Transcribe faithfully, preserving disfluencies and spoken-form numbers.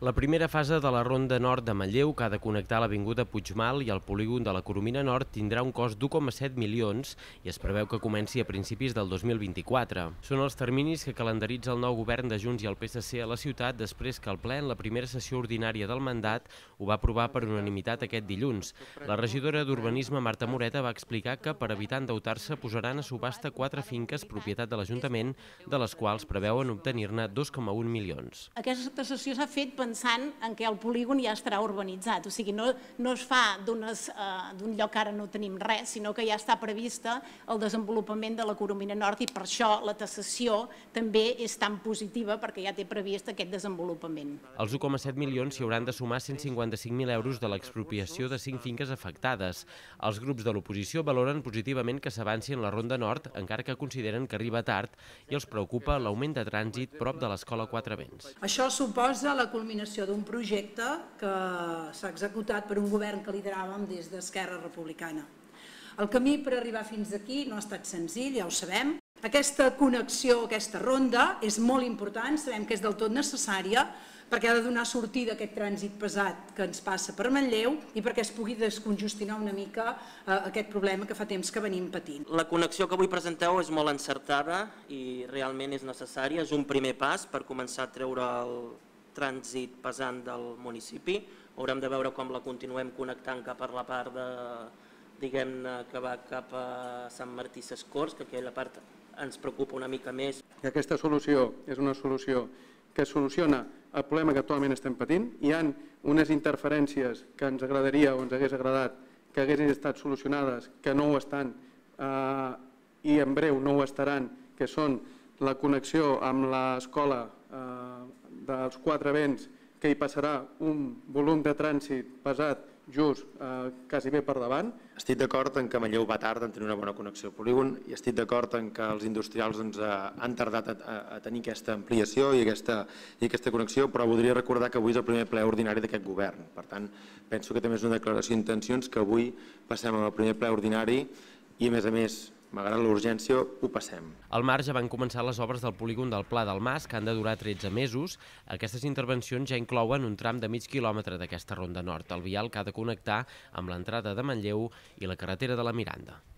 La primera fase de la Ronda Nord de Manlleu, que ha de connectar l'avinguda Puigmal i el polígon de la Coromina Nord, tindrà un cost d'u coma set milions i es preveu que comenci a principis del dos mil vint-i-quatre. Són els terminis que calendaritza el nou govern de Junts i el P S C a la ciutat després que el ple en la primera sessió ordinària del mandat ho va aprovar per unanimitat aquest dilluns. La regidora d'Urbanisme, Marta Moreta, va explicar que per evitar endeutar-se posaran a subhasta quatre finques propietat de l'Ajuntament, de les quals preveuen obtenir-ne dos coma un milions. Aquesta sessió s'ha fet pensant en què el polígon ja estarà urbanitzat, o sigui, no, no es fa d'un uh, lloc que ara no tenim res, sinó que ja està prevista el desenvolupament de la Coromina Nord i per això la taxació també és tan positiva perquè ja té previst aquest desenvolupament. Els u coma set milions s'hi hauran de sumar cent cinquanta-cinc mil euros de l'expropiació de cinc finques afectades. Els grups de l'oposició valoren positivament que s'avanci en la Ronda Nord, encara que consideren que arriba tard i els preocupa l'augment de trànsit prop de l'Escola Quatre Vents. Això suposa la culminació d'un projecte que s'ha executat per un govern que lideràvem des d'Esquerra Republicana. El camí per arribar fins aquí no ha estat senzill, ja ho sabem. Aquesta connexió, aquesta ronda, és molt important, sabem que és del tot necessària, perquè ha de donar sortida a aquest trànsit pesat que ens passa per Manlleu i perquè es pugui descongestionar una mica aquest problema que fa temps que venim patint. La connexió que avui presenteu és molt encertada i realment és necessària. És un primer pas per començar a treure el trànsit pesant del municipi. Haurem de veure com la continuem connectant cap a la part de, diguem-ne, que va cap a Sant Martí Sescorts, que aquella part ens preocupa una mica més. Aquesta solució és una solució que soluciona el problema que actualment estem patint. Hi ha unes interferències que ens agradaria o ens hagués agradat que haguessin estat solucionades, que no ho estan eh, i en breu no ho estaran, que són la connexió amb l'escola eh, dels Quatre Vents, que hi passarà un volum de trànsit pesat just eh, quasi bé per davant. Estic d'acord en que Manlleu va tard en tenir una bona connexió al polígon i estic d'acord en que els industrials doncs, han tardat a, a tenir aquesta ampliació i aquesta, i aquesta connexió, però voldria recordar que avui és el primer ple ordinari d'aquest govern. Per tant, penso que també és una declaració d'intencions que avui passem al primer ple ordinari i, a més a més, malgrat l'urgència, ho passem. Al marge van començar les obres del polígon del Pla del Mas, que han de durar tretze mesos. Aquestes intervencions ja inclouen un tram de mig quilòmetre d'aquesta Ronda Nord, el vial que ha de connectar amb l'entrada de Manlleu i la carretera de la Miranda.